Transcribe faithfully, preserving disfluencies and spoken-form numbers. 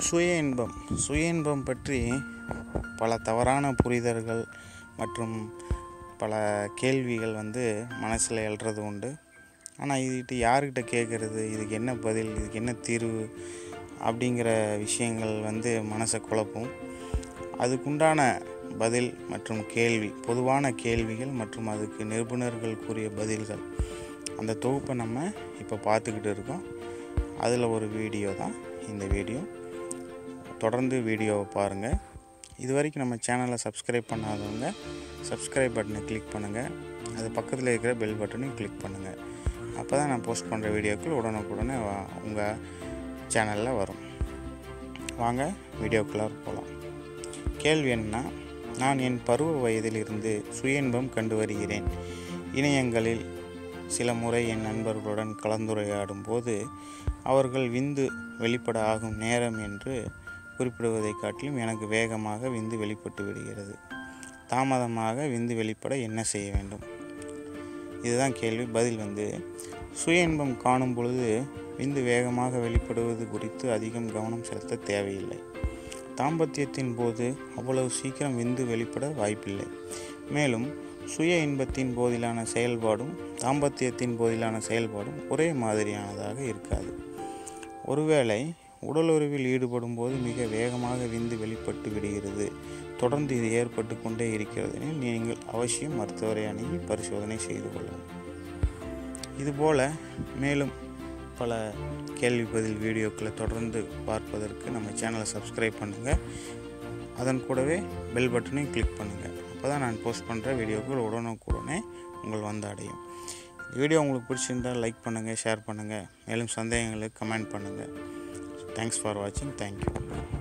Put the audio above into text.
சுய இன்பம் சுய இன்பம் பற்றி பல தவறான புரிதல்கள் மற்றும் பல கேள்விகள் வந்து மனசில் எழுறது உண்டு. ஆனால் இதுகிட்ட யார்கிட்ட கேட்குறது, இதுக்கு என்ன பதில், இதுக்கு என்ன தீர்வு அப்படிங்கிற விஷயங்கள் வந்து மனசை குழப்பும். அதுக்குண்டான பதில் மற்றும் கேள்வி, பொதுவான கேள்விகள் மற்றும் அதுக்கு நிபுணர்கள் கூறிய பதில்கள், அந்த தொகுப்பை நம்ம இப்போ பார்த்துக்கிட்டு இருக்கோம். அதில் ஒரு வீடியோ தான் இந்த வீடியோ. தொடர்ந்து வீடியோவை பாருங்கள். இது வரைக்கும் நம்ம சேனலை சப்ஸ்கிரைப் பண்ணாதவங்க சப்ஸ்கிரைப் பட்டனை கிளிக் பண்ணுங்கள். அது பக்கத்தில் இருக்கிற பெல் பட்டனையும் கிளிக் பண்ணுங்கள். அப்போ தான் நான் போஸ்ட் பண்ணுற வீடியோக்கள் உடனுக்குடனே உங்கள் சேனலில் வரும். வாங்க வீடியோக்குள்ளே போகலாம். கேள்வி என்னன்னா, நான் என் பருவ வயதிலிருந்து சுய இன்பம் கண்டு வருகிறேன். இணையங்களில் சில முறை என் நண்பர்களுடன் கலந்துரையாடும் போது அவர்கள் விந்து வெளிப்பட ஆகும் நேரம் என்று குறிப்பிடுவதை காட்டிலும் எனக்கு வேகமாக விந்து வெளிப்பட்டு விடுகிறது. தாமதமாக விந்து வெளிப்பட என்ன செய்ய வேண்டும்? இதுதான் கேள்வி. பதில் வந்து, சுய இன்பம் காணும் பொழுது விந்து வேகமாக வெளிப்படுவது குறித்து அதிகம் கவனம் செலுத்த தேவையில்லை. தாம்பத்தியத்தின் போது அவ்வளவு சீக்கிரம் விந்து வெளிப்பட வாய்ப்பில்லை. மேலும் சுய இன்பத்தின் போதிலான செயல்பாடும் தாம்பத்தியத்தின் போதிலான செயல்பாடும் ஒரே மாதிரியானதாக இருக்காது. ஒருவேளை உடலுறவில் ஈடுபடும் போது மிக வேகமாக விந்து வெளிப்பட்டு விடுகிறது, தொடர்ந்து இது ஏற்பட்டு கொண்டே இருக்கிறது எனில் நீங்கள் அவசியம் மருத்துவரை அணுகி பரிசோதனை செய்து கொள்ளவும். இதுபோல் மேலும் பல கேள்வி பதில் வீடியோக்களை தொடர்ந்து பார்ப்பதற்கு நம்ம சேனலை சப்ஸ்கிரைப் பண்ணுங்கள். அதன் கூடவே பெல் பட்டனையும் கிளிக் பண்ணுங்கள். அப்போ தான் நான் போஸ்ட் பண்ணுற வீடியோக்கள் உடனுக்குடனே உங்கள் வந்து அடையும். வீடியோ உங்களுக்கு பிடிச்சிருந்தால் லைக் பண்ணுங்கள், ஷேர் பண்ணுங்கள். மேலும் சந்தேகங்களுக்கு கமெண்ட் பண்ணுங்கள். தேங்க்ஸ் ஃபார் வாட்சிங். தேங்க்யூ.